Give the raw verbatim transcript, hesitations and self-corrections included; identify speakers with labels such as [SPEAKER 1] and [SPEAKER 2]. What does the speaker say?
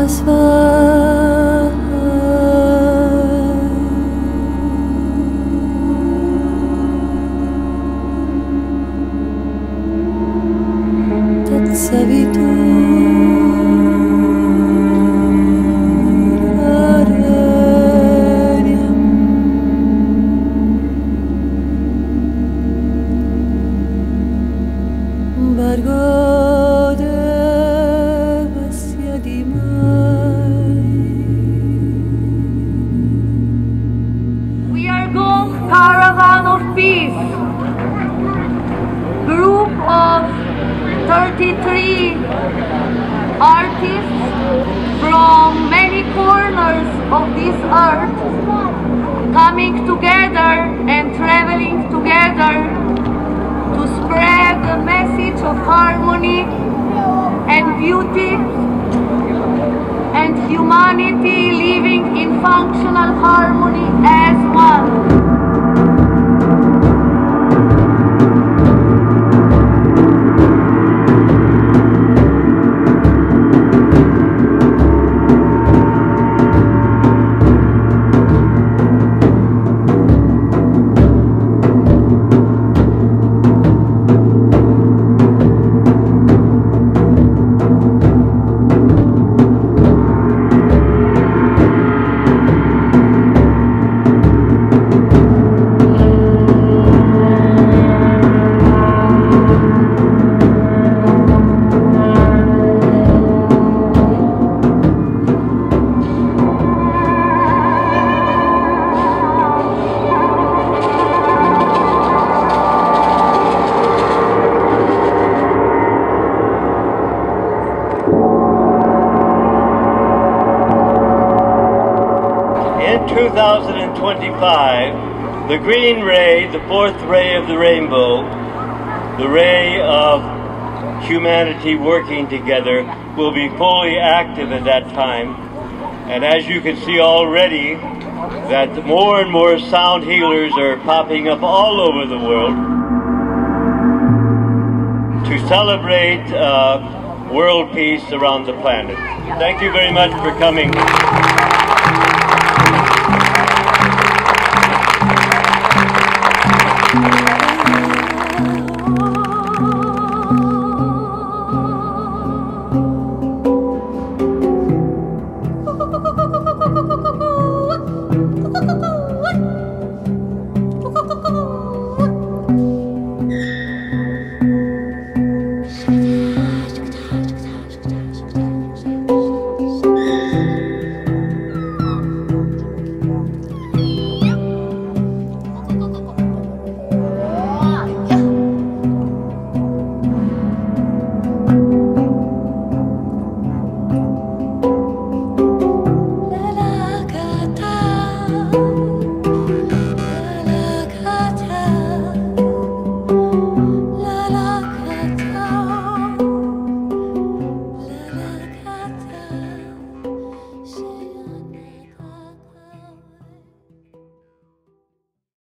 [SPEAKER 1] We are Gong Caravan of Peace, group of thirty-three artists from many corners of this earth coming together and traveling together to spread the message of harmony and beauty and humanity living in functional harmony as one.
[SPEAKER 2] In two thousand twenty-five, the green ray, the fourth ray of the rainbow, the ray of humanity working together, will be fully active at that time. And as you can see already, that more and more sound healers are popping up all over the world to celebrate uh, world peace around the planet. Thank you very much for coming.